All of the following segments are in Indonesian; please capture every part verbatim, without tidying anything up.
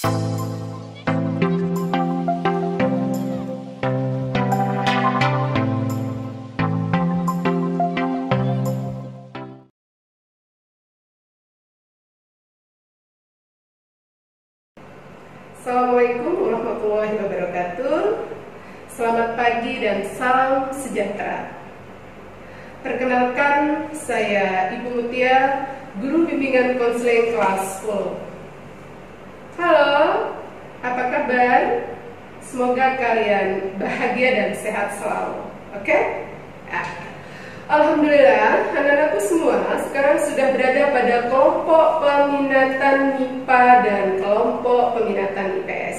Assalamualaikum warahmatullahi wabarakatuh. Selamat pagi dan salam sejahtera. Perkenalkan, saya Ibu Mutia, Guru Bimbingan Konseling kelas sepuluh. Halo, apa kabar? Semoga kalian bahagia dan sehat selalu. Oke? Ah. Alhamdulillah, anak-anakku semua sekarang sudah berada pada kelompok peminatan M I P A dan kelompok peminatan I P S.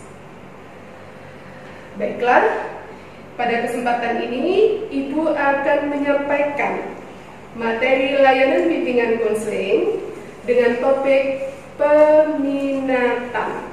Baiklah, pada kesempatan ini Ibu akan menyampaikan materi layanan bimbingan konseling dengan topik peminatan.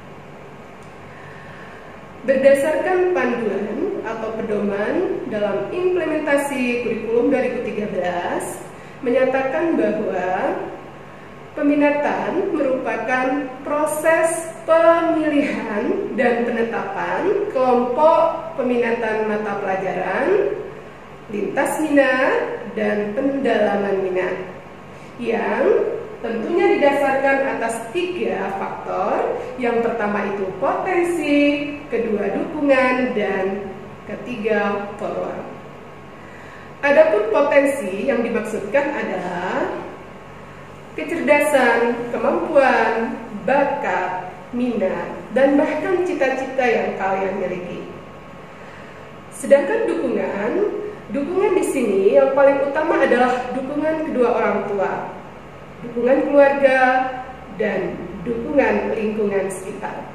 Berdasarkan panduan atau pedoman dalam implementasi kurikulum dua ribu tiga belas menyatakan bahwa peminatan merupakan proses pemilihan dan penetapan kelompok peminatan mata pelajaran, lintas minat, dan pendalaman minat yang tentunya didasarkan atas tiga faktor. Yang pertama itu potensi, kedua dukungan, dan ketiga peluang. Adapun potensi yang dimaksudkan adalah kecerdasan, kemampuan, bakat, minat, dan bahkan cita-cita yang kalian miliki. Sedangkan dukungan, dukungan di sini yang paling utama adalah dukungan kedua orang tua, dukungan keluarga, dan dukungan lingkungan sekitar.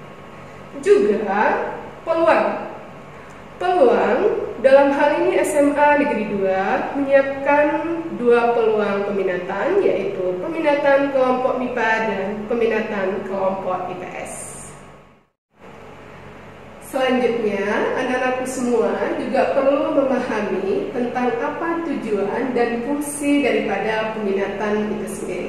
Juga peluang. Peluang dalam hal ini S M A Negeri dua menyiapkan dua peluang peminatan, yaitu peminatan kelompok M I P A dan peminatan kelompok I P S. Selanjutnya, anak-anakku semua juga perlu memahami tentang apa tujuan dan fungsi daripada peminatan itu sendiri.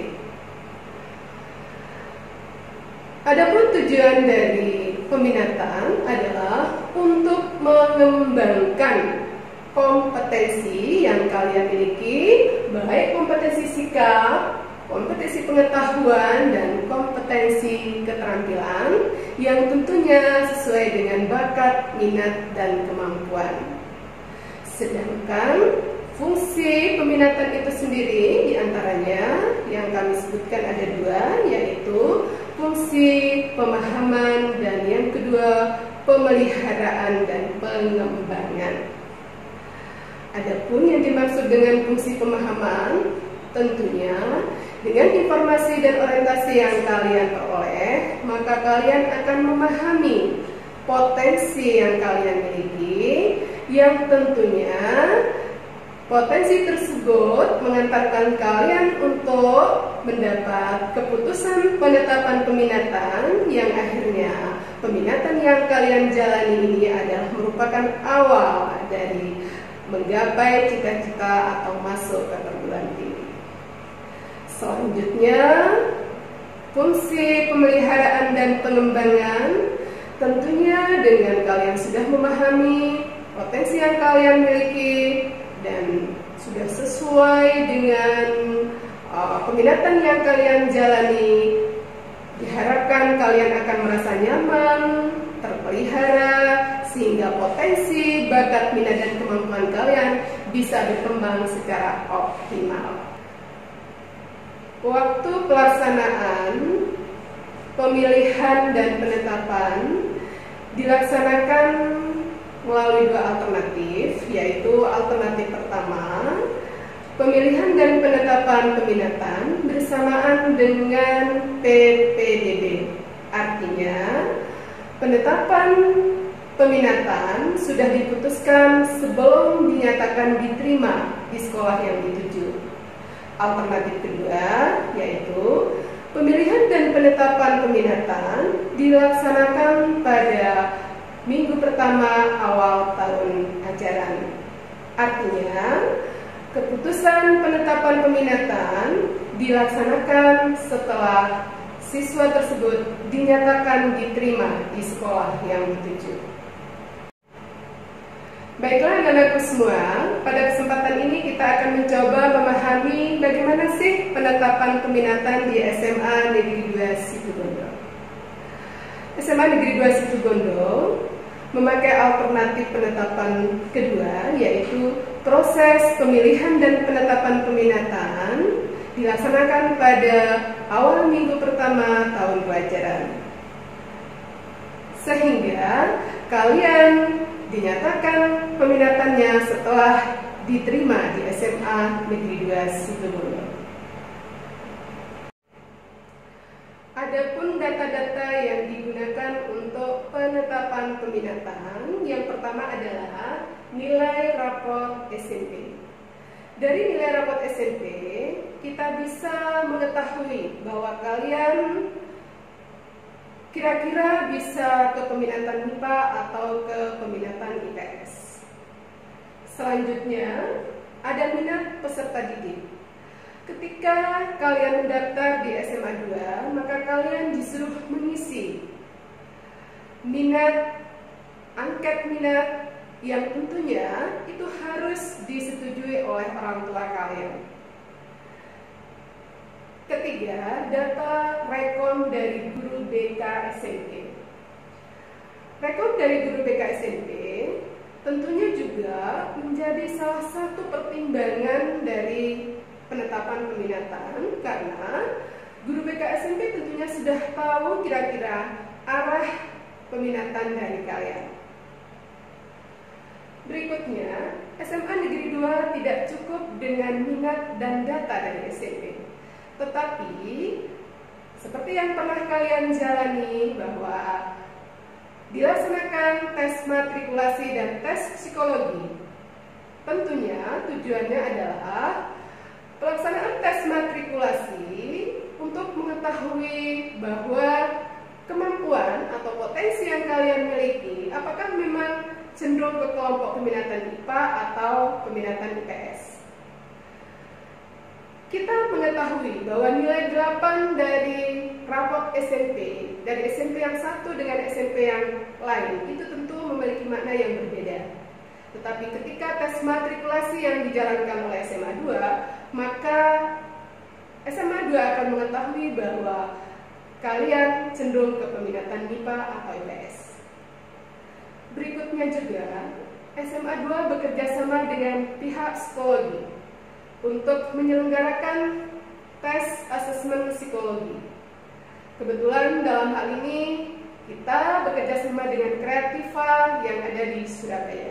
Adapun tujuan dari peminatan adalah untuk mengembangkan kompetensi yang kalian miliki, baik kompetensi sikap, kompetensi pengetahuan, dan kompetensi keterampilan yang tentunya sesuai dengan bakat, minat, dan kemampuan. Sedangkan fungsi peminatan itu sendiri diantaranya yang kami sebutkan ada dua, yaitu fungsi pemahaman dan yang kedua pemeliharaan dan pengembangan. Adapun yang dimaksud dengan fungsi pemahaman, tentunya dengan informasi dan orientasi yang kalian peroleh, maka kalian akan memahami potensi yang kalian miliki, yang tentunya potensi tersebut mengantarkan kalian untuk mendapat keputusan penetapan peminatan, yang akhirnya peminatan yang kalian jalani ini adalah merupakan awal dari menggapai cita-cita atau masuk ke perguruan tinggi. Selanjutnya, fungsi pemeliharaan dan pengembangan, tentunya dengan kalian sudah memahami potensi yang kalian miliki dan sudah sesuai dengan uh, peminatan yang kalian jalani, diharapkan kalian akan merasa nyaman, terpelihara, sehingga potensi, bakat, minat, dan kemampuan kalian bisa berkembang secara optimal. Waktu pelaksanaan pemilihan dan penetapan dilaksanakan melalui dua alternatif, yaitu alternatif pertama, pemilihan dan penetapan peminatan bersamaan dengan P P D B. Artinya, penetapan peminatan sudah diputuskan sebelum dinyatakan diterima di sekolah yang dituju. Alternatif kedua, yaitu pemilihan dan penetapan peminatan dilaksanakan pada minggu pertama awal tahun ajaran. Artinya, keputusan penetapan peminatan dilaksanakan setelah siswa tersebut dinyatakan diterima di sekolah yang dituju. Baiklah anak-anakku semua, pada kesempatan ini kita akan mencoba memahami bagaimana sih penetapan peminatan di S M A Negeri dua Situbondo. S M A Negeri dua Situbondo memakai alternatif penetapan kedua, yaitu proses pemilihan dan penetapan peminatan dilaksanakan pada awal minggu pertama tahun pelajaran. Sehingga kalian dinyatakan peminatannya setelah diterima di S M A Negeri dua Situbondo. Adapun data-data yang digunakan untuk penetapan peminatan, yang pertama adalah nilai rapor S M P. Dari nilai rapor S M P, kita bisa mengetahui bahwa kalian kira-kira bisa ke peminatan M I P A atau ke peminatan I P S. Selanjutnya, ada minat peserta didik. Ketika kalian mendaftar di S M A dua, maka kalian disuruh mengisi minat, angket minat yang tentunya itu harus disetujui oleh orang tua kalian. Ketiga, data rekom dari guru B K S M P. Rekom dari guru B K S M P tentunya juga menjadi salah satu pertimbangan dari penetapan peminatan, karena guru B K S M P tentunya sudah tahu kira-kira arah peminatan dari kalian. Berikutnya, S M A Negeri dua tidak cukup dengan minat dan data dari S M P. Tetapi, seperti yang pernah kalian jalani bahwa dilaksanakan tes matrikulasi dan tes psikologi. Tentunya tujuannya adalah pelaksanaan tes matrikulasi untuk mengetahui bahwa kemampuan atau potensi yang kalian miliki, apakah memang cenderung ke kelompok peminatan I P A atau peminatan I P S. Kita mengetahui bahwa nilai delapan dari raport S M P, dari S M P yang satu dengan S M P yang lain, itu tentu memiliki makna yang berbeda. Tetapi ketika tes matrikulasi yang dijalankan oleh S M A dua, maka S M A dua akan mengetahui bahwa kalian cenderung ke peminatan M I P A atau I P S. Berikutnya juga, S M A dua bekerja sama dengan pihak psikologi untuk menyelenggarakan tes asesmen psikologi. Kebetulan dalam hal ini kita bekerja sama dengan Kreativa yang ada di Surabaya.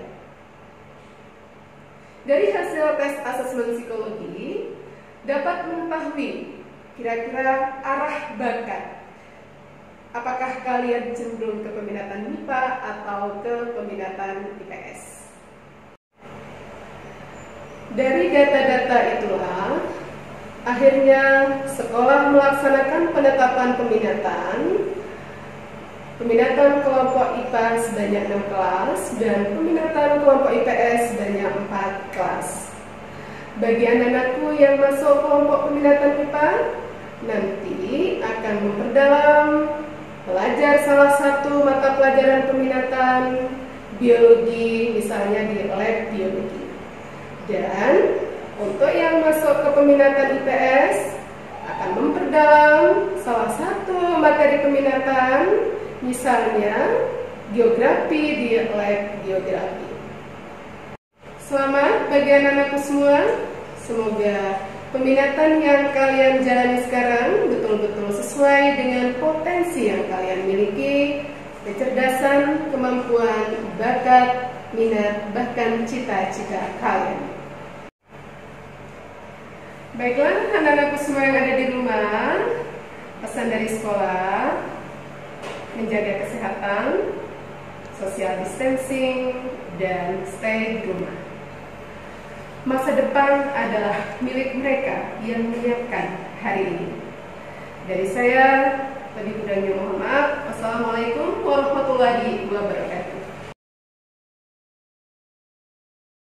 Dari hasil tes asesmen psikologi dapat mengetahui kira-kira arah bakat. Apakah kalian cenderung ke peminatan M I P A atau ke peminatan I P S? Dari data-data itulah, akhirnya sekolah melaksanakan penetapan peminatan, peminatan kelompok I P A sebanyak enam kelas dan peminatan kelompok I P S sebanyak empat kelas. Bagi anak-anakku yang masuk kelompok peminatan I P A, nanti akan memperdalam belajar salah satu mata pelajaran peminatan biologi, misalnya di lab biologi. Dan untuk yang masuk ke peminatan I P S akan memperdalam salah satu materi peminatan, misalnya geografi di lab geografi. Selamat bagi anak-anakku semua. Semoga peminatan yang kalian jalani sekarang betul-betul sesuai dengan potensi yang kalian miliki, kecerdasan, kemampuan, bakat, minat, bahkan cita-cita kalian. Baiklah anak-anakku semua yang ada di rumah, pesan dari sekolah, menjaga kesehatan, social distancing, dan stay di rumah. Masa depan adalah milik mereka yang menyiapkan hari ini. Dari saya, lebih kurangnya mohon maaf. Wassalamualaikum warahmatullahi wabarakatuh.